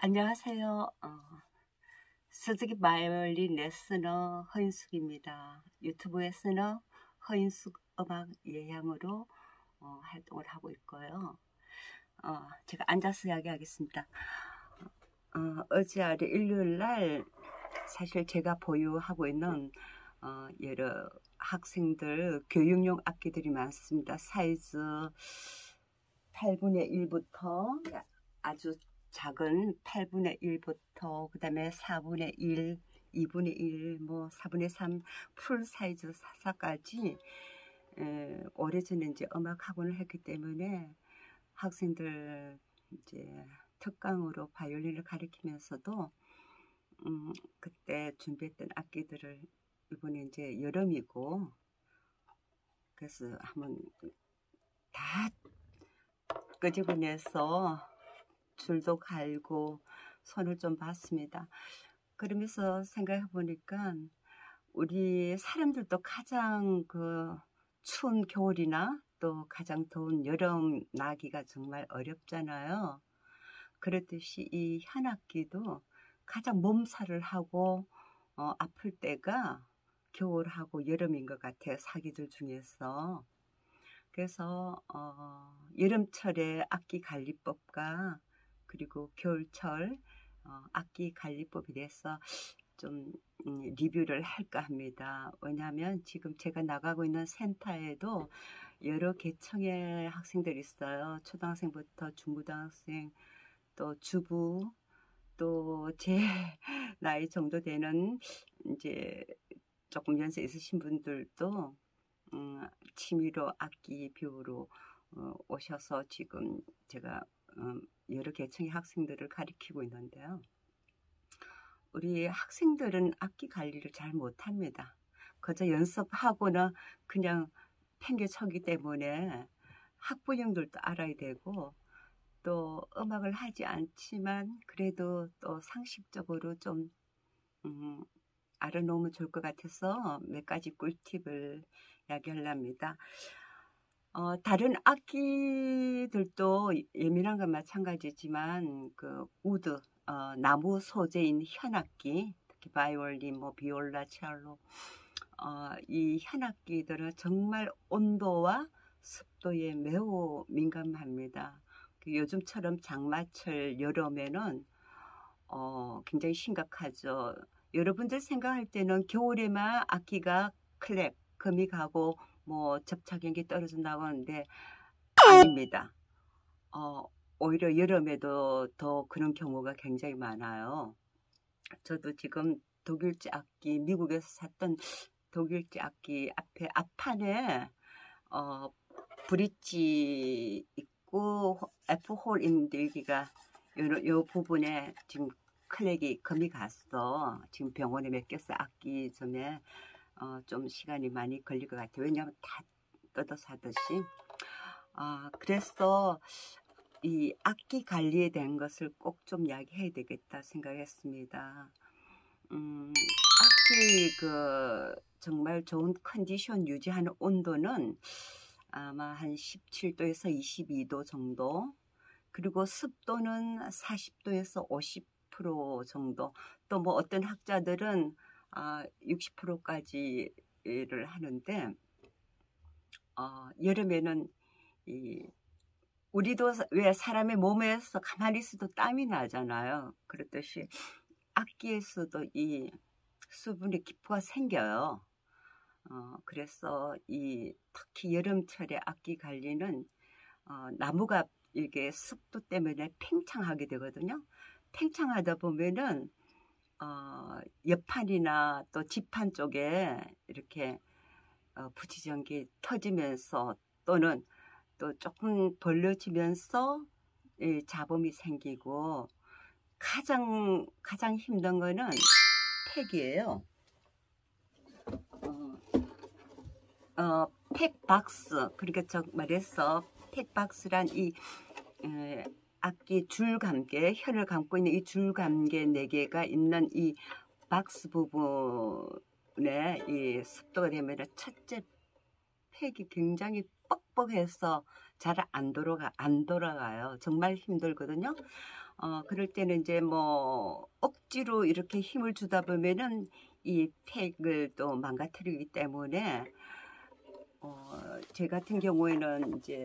안녕하세요. 스즈키 바이올린 레스너 허인숙입니다. 유튜브에서는 허인숙 음악 예향으로 활동을 하고 있고요. 제가 앉아서 이야기하겠습니다. 어제 아래 일요일날 사실 제가 보유하고 있는 여러 학생들 교육용 악기들이 많습니다. 사이즈 8분의 1부터 아주 작은 8분의 1부터 그 다음에 4분의 1, 2분의 1, 뭐 4분의 3 풀 사이즈 사사까지 오래전에 이제 음악 학원을 했기 때문에 학생들 이제 특강으로 바이올린을 가르치면서도 그때 준비했던 악기들을 이번에 이제 여름이고 그래서 한번 다 끄집어내서 줄도 갈고 손을 좀 봤습니다. 그러면서 생각해 보니까 우리 사람들도 가장 그 추운 겨울이나 또 가장 더운 여름 나기가 정말 어렵잖아요. 그렇듯이 이 현악기도 가장 몸살을 하고 아플 때가 겨울하고 여름인 것 같아요. 사기들 중에서. 그래서 여름철에 악기 관리법과 그리고 겨울철 악기 관리법에 대해서 좀 리뷰를 할까 합니다. 왜냐하면 지금 제가 나가고 있는 센터에도 여러 계층의 학생들이 있어요. 초등학생부터 중고등학생, 또 주부, 또 제 나이 정도 되는 이제 조금 연세 있으신 분들도 취미로 악기 배우러 오셔서 지금 제가 여러 계층의 학생들을 가리키고 있는데요. 우리 학생들은 악기 관리를 잘 못합니다. 그저 연습하거나 그냥 팽개쳐기 때문에 학부형들도 알아야 되고 또 음악을 하지 않지만 그래도 또 상식적으로 좀 알아놓으면 좋을 것 같아서 몇 가지 꿀팁을 이야기하려합니다. 다른 악기들도 예민한 건 마찬가지지만 그 우드, 나무 소재인 현악기, 특히 바이올린, 뭐 비올라, 첼로, 이 현악기들은 정말 온도와 습도에 매우 민감합니다. 요즘처럼 장마철 여름에는 굉장히 심각하죠. 여러분들 생각할 때는 겨울에만 악기가 클랩, 금이 가고 뭐 접착력이 떨어진다고 하는데 아닙니다. 오히려 여름에도 더 그런 경우가 굉장히 많아요. 저도 지금 독일제 악기, 미국에서 샀던 독일제 악기 앞에 앞판에 브릿지 있고 F홀 있는데 여기가 요 부분에 지금 클렉이 금이 갔어. 지금 병원에 맡겼어. 악기 점에 좀 시간이 많이 걸릴 것 같아요. 왜냐하면 다 뜯어서 하듯이. 그래서 이 악기 관리에 대한 것을 꼭 좀 이야기해야 되겠다 생각했습니다. 악기 정말 좋은 컨디션 유지하는 온도는 아마 한 17도에서 22도 정도, 그리고 습도는 40도에서 50% 정도, 또 뭐 어떤 학자들은 60%까지를 하는데 여름에는 우리도 왜 사람의 몸에서 가만히 있어도 땀이 나잖아요. 그렇듯이 악기에서도 이 수분의 기포가 생겨요. 그래서 특히 여름철에 악기 관리는 나무가 이게 습도 때문에 팽창하게 되거든요. 팽창하다 보면은 옆판이나 또 뒷판 쪽에 이렇게 부치전기 터지면서 또는 또 조금 벌려지면서 잡음이 생기고 가장 힘든 거는 팩이에요. 팩박스, 그러니까 말해서 팩박스란 이 악기 줄감개, 혀를 감고 있는 이 줄감개 4개가 있는 이 박스 부분에 이 습도가 되면 첫째 팩이 굉장히 뻑뻑해서 잘 안 돌아가요. 정말 힘들거든요. 그럴 때는 이제 뭐 억지로 이렇게 힘을 주다 보면은 이 팩을 또 망가뜨리기 때문에 제 같은 경우에는 이제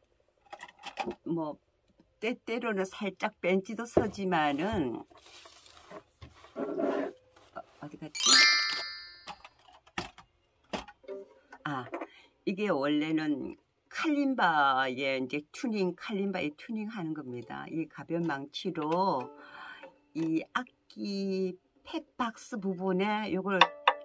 뭐 때때로는 살짝 벤치도 서지만은 어디 갔지? 이게 원래는 칼림바의 이제 칼림바의 튜닝 하는 겁니다. 이 가변 망치로 이 악기 팩 박스 부분에 요걸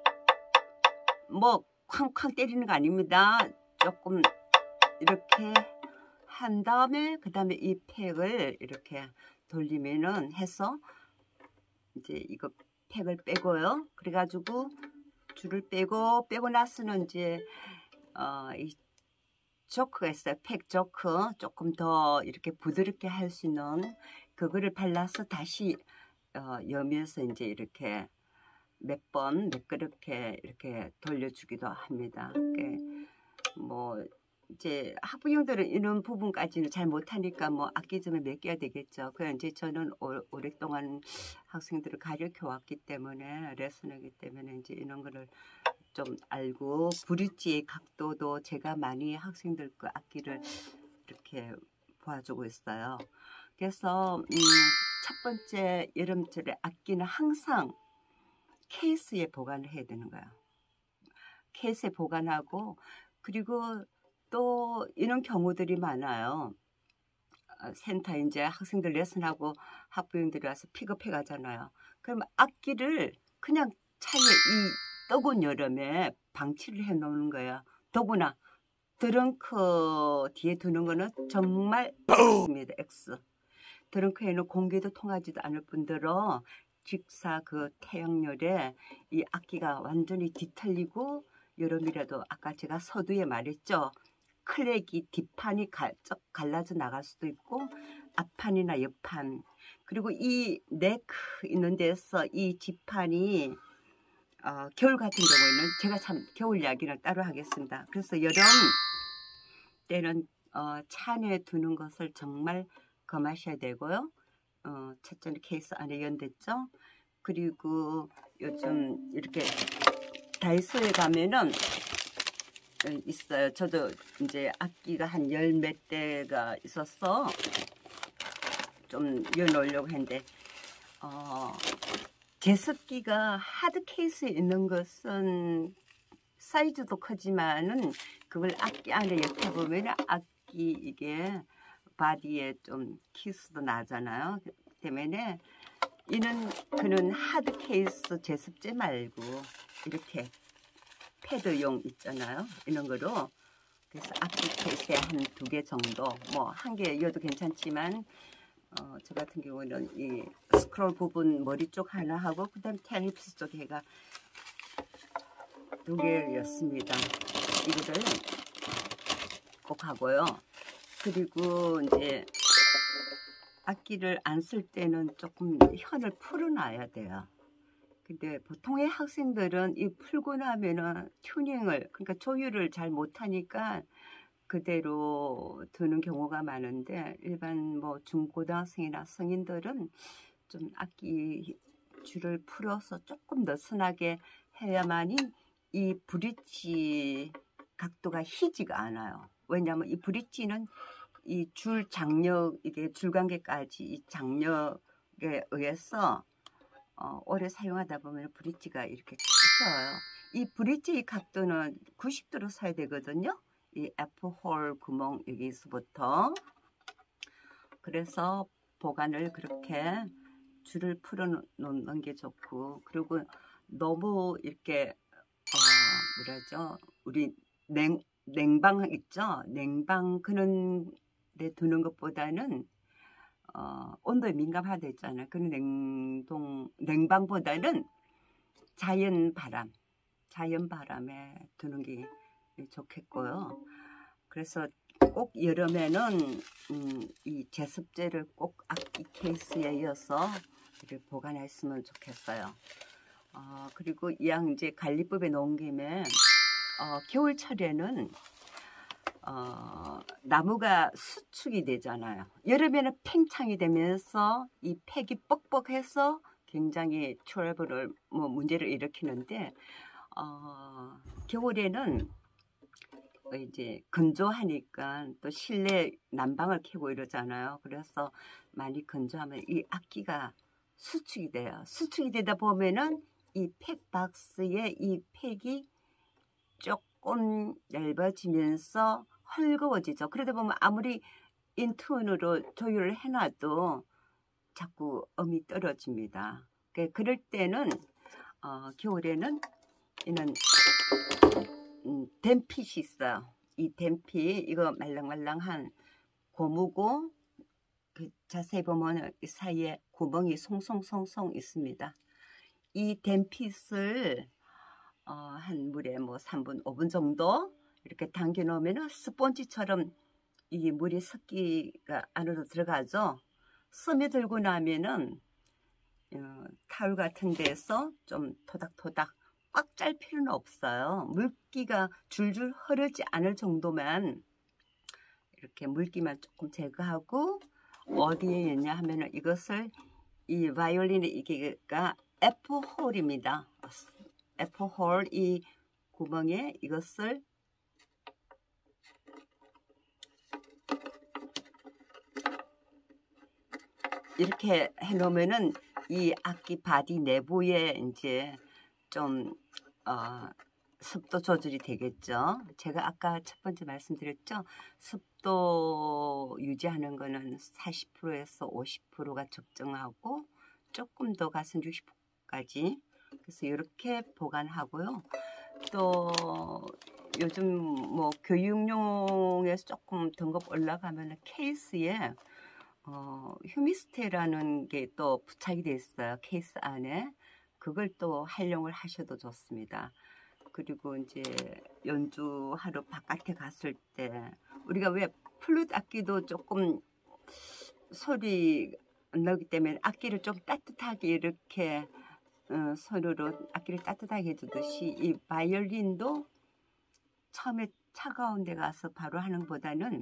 뭐 쾅쾅 때리는 거 아닙니다. 조금 이렇게 한 다음에 그 다음에 이 팩을 이렇게 돌리면은 해서 이제 이거 팩을 빼고요. 그래가지고 줄을 빼고 나서는 이제 이 조크가 있어요. 팩 조크 조금 더 이렇게 부드럽게 할 수 있는 그거를 발라서 다시 여면서 이제 이렇게 몇 그렇게 이렇게 돌려주기도 합니다. 뭐 이제 학부형들은 이런 부분까지는 잘 못하니까 뭐 악기 좀 맡겨야 되겠죠. 그냥 이제 저는 오랫동안 학생들을 가르쳐 왔기 때문에 레슨하기 때문에 이제 이런 거를 좀 알고 브릿지의 각도도 제가 많이 학생들 그 악기를 이렇게 도와주고 있어요. 그래서 첫 번째 여름철에 악기는 항상 케이스에 보관을 해야 되는 거예요. 케이스에 보관하고 그리고 또 이런 경우들이 많아요. 센터 이제 학생들 레슨하고 학부형들이 와서 픽업해 가잖아요. 그럼 악기를 그냥 차에 이 뜨거운 여름에 방치를 해 놓는 거예요. 더구나 드렁크 뒤에 두는 거는 정말 X입니다. X. 드렁크에는 공기도 통하지도 않을 뿐더러 직사 그 태양열에 이 악기가 완전히 뒤틀리고 여름이라도 아까 제가 서두에 말했죠. 클렉이 뒷판이 갈라져 나갈 수도 있고 앞판이나 옆판 그리고 이 네크 있는 데서 이 지판이 겨울 같은 경우에는 제가 참 겨울 이야기는 따로 하겠습니다. 그래서 여름 때는 차 안에 두는 것을 정말 검하셔야 되고요. 첫째는 케이스 안에 연댔죠. 그리고 요즘 이렇게 다이소에 가면은 있어요. 저도 이제 악기가 한 열 몇 대가 있어서 좀 이어놓으려고 했는데 제습기가 하드 케이스에 있는 것은 사이즈도 크지만은 그걸 악기 안에 옆에 보면 악기 이게 바디에 좀 키스도 나잖아요. 그 때문에 그는 하드 케이스 제습제 말고 이렇게 패드용 있잖아요. 이런 거로 그래서 악기 케이스에 한 2개 정도 뭐 1개여도 괜찮지만 저 같은 경우는 이 스크롤 부분 머리 쪽 하나 하고 그 다음 테일리프스 쪽 해가 2개였습니다. 이거를 꼭 하고요. 그리고 이제 악기를 안 쓸 때는 조금 현을 풀어놔야 돼요. 근데 보통의 학생들은 이 풀고 나면은 튜닝을 그러니까 조율을 잘 못하니까 그대로 두는 경우가 많은데 일반 뭐 중고등학생이나 성인들은 좀 악기 줄을 풀어서 조금 느슨하게 해야만이 이 브릿지 각도가 희지가 않아요. 왜냐하면 이 브릿지는 이 줄 장력 이게 줄관계까지 이 장력에 의해서 오래 사용하다 보면 브릿지가 이렇게 휘어요. 이 브릿지 각도는 90도로 써야 되거든요. 이 F홀 구멍 여기서부터. 그래서 보관을 그렇게 줄을 풀어 놓는 게 좋고 그리고 너무 이렇게 뭐라죠? 우리 냉방 있죠? 냉방 그런 데 두는 것보다는 온도에 민감하다 했잖아요. 그 냉방보다는 자연 바람에 두는 게 좋겠고요. 그래서 꼭 여름에는 이 제습제를 꼭 악기 케이스에 이어서 보관했으면 좋겠어요. 그리고 이왕 이제 관리법에 놓은 김에 겨울철에는 나무가 수축이 되잖아요. 여름에는 팽창이 되면서 이 팩이 뻑뻑해서 굉장히 트러블을 문제를 일으키는데 겨울에는 이제 건조하니까 또 실내 난방을 켜고 이러잖아요. 그래서 많이 건조하면 이 악기가 수축이 돼요. 수축이 되다 보면은 이 팩박스의 이 팩이 조금 얇아지면서 헐거워지죠. 그러다 보면 아무리 인튠으로 조율을 해놔도 자꾸 음이 떨어집니다. 그럴 때는 겨울에는 이는 댐핏이 있어요. 이 댐핏 이거 말랑말랑한 고무고 그 자세히 보면 이 사이에 구멍이 송송송송 있습니다. 이 댐핏을 한 물에 뭐 3분, 5분 정도 이렇게 담겨 놓으면 스펀지처럼 이 물이 습기가 안으로 들어가죠. 스며들고 나면은 타올 같은 데서 좀 토닥토닥 꽉 짤 필요는 없어요. 물기가 줄줄 흐르지 않을 정도만 이렇게 물기만 조금 제거하고 어디에 있냐 하면은 이것을 이 바이올린의 이게가 F홀입니다. F홀 이 구멍에 이것을 이렇게 해놓으면은 이 악기 바디 내부에 이제 좀 습도 조절이 되겠죠. 제가 아까 첫 번째 말씀드렸죠. 습도 유지하는 거는 40%에서 50%가 적정하고 조금 더 가서 60%까지. 그래서 이렇게 보관하고요. 또 요즘 뭐 교육용에서 조금 등급 올라가면 케이스에 휴미스테라는 게 또 부착이 돼 있어요. 케이스 안에. 그걸 또 활용을 하셔도 좋습니다. 그리고 이제 연주하러 바깥에 갔을 때 우리가 왜 플룻 악기도 조금 소리 안 나기 때문에 악기를 좀 따뜻하게 이렇게 손으로 악기를 따뜻하게 해주듯이 이 바이올린도 처음에 차가운 데 가서 바로 하는 것보다는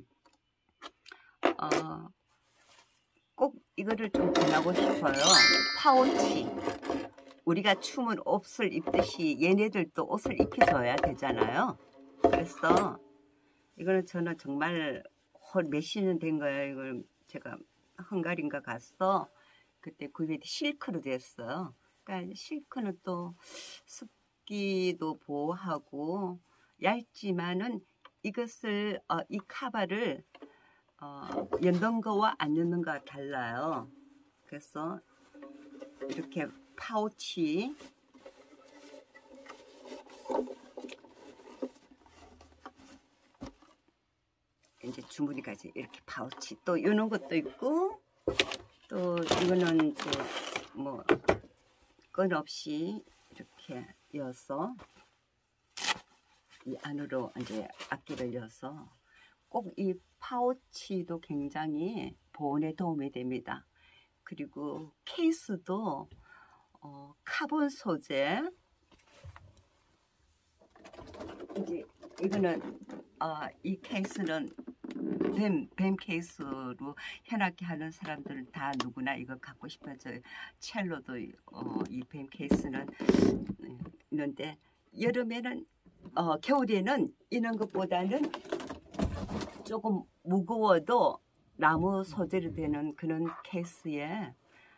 꼭 이거를 좀 권하고 싶어요. 파우치. 우리가 춤은 옷을 입듯이 얘네들도 옷을 입혀줘야 되잖아요. 그래서 이거는 저는 정말 몇 년 된 거예요. 이걸 제가 헝가리인가 갔어. 그때 구입이 실크로 됐어요. 그러니까 실크는 또 습기도 보호하고 얇지만은 이것을 이 카바를 연던 거와 안 연던 거가 달라요. 그래서 이렇게 파우치 이제 주머니까지 이렇게 파우치 또 이런 것도 있고 또 이거는 또 뭐 끈 없이 이렇게 여서 이 안으로 이제 악기를 여서 꼭 이 파우치도 굉장히 보온에 도움이 됩니다. 그리고 케이스도 카본 소재. 이제 이거는 이 케이스는 뱀 케이스로 현악기 하는 사람들은 다 누구나 이거 갖고 싶어져요. 첼로도 이 뱀 케이스는 있는데 여름에는 겨울에는 이런 것보다는 조금 무거워도 나무 소재로 되는 그런 케이스에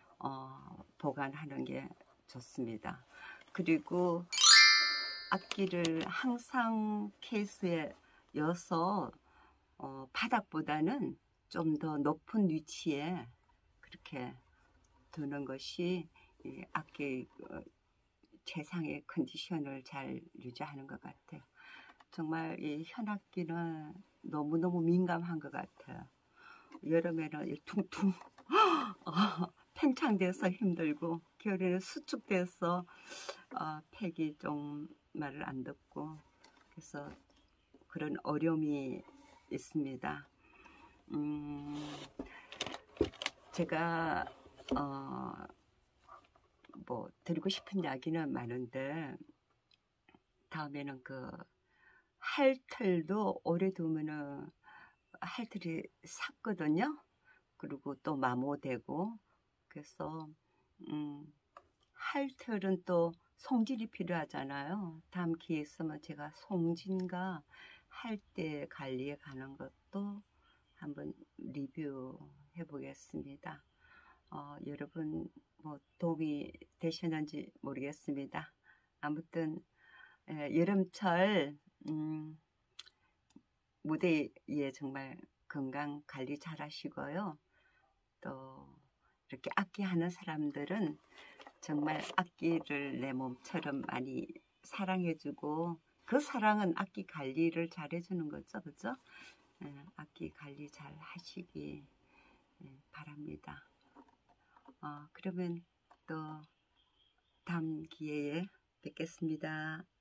보관하는 게 좋습니다. 그리고 악기를 항상 케이스에 여서 바닥보다는 좀 더 높은 위치에 그렇게 두는 것이 이 악기 최상의 컨디션을 잘 유지하는 것 같아요. 정말 이 현악기는 너무너무 민감한 것 같아요. 여름에는 퉁퉁 팽창돼서 힘들고 겨울에는 수축돼서 팩이 좀 말을 안 듣고 그래서 그런 어려움이 있습니다. 제가 뭐 드리고 싶은 이야기는 많은데 다음에는 그 할틀도 오래 두면은 할틀이 삭거든요. 그리고 또 마모되고. 그래서 할틀은 또 송진이 필요하잖아요. 다음 기회 있으면 제가 송진과 할때 관리에 가는 것도 한번 리뷰해 보겠습니다. 여러분 뭐 도움이 되셨는지 모르겠습니다. 아무튼 여름철 무대에 정말 건강 관리 잘 하시고요. 또 이렇게 악기 하는 사람들은 정말 악기를 내 몸처럼 많이 사랑해주고, 그 사랑은 악기 관리를 잘 해주는 거죠. 그죠? 악기 관리 잘 하시기 바랍니다. 그러면 또 다음 기회에 뵙겠습니다.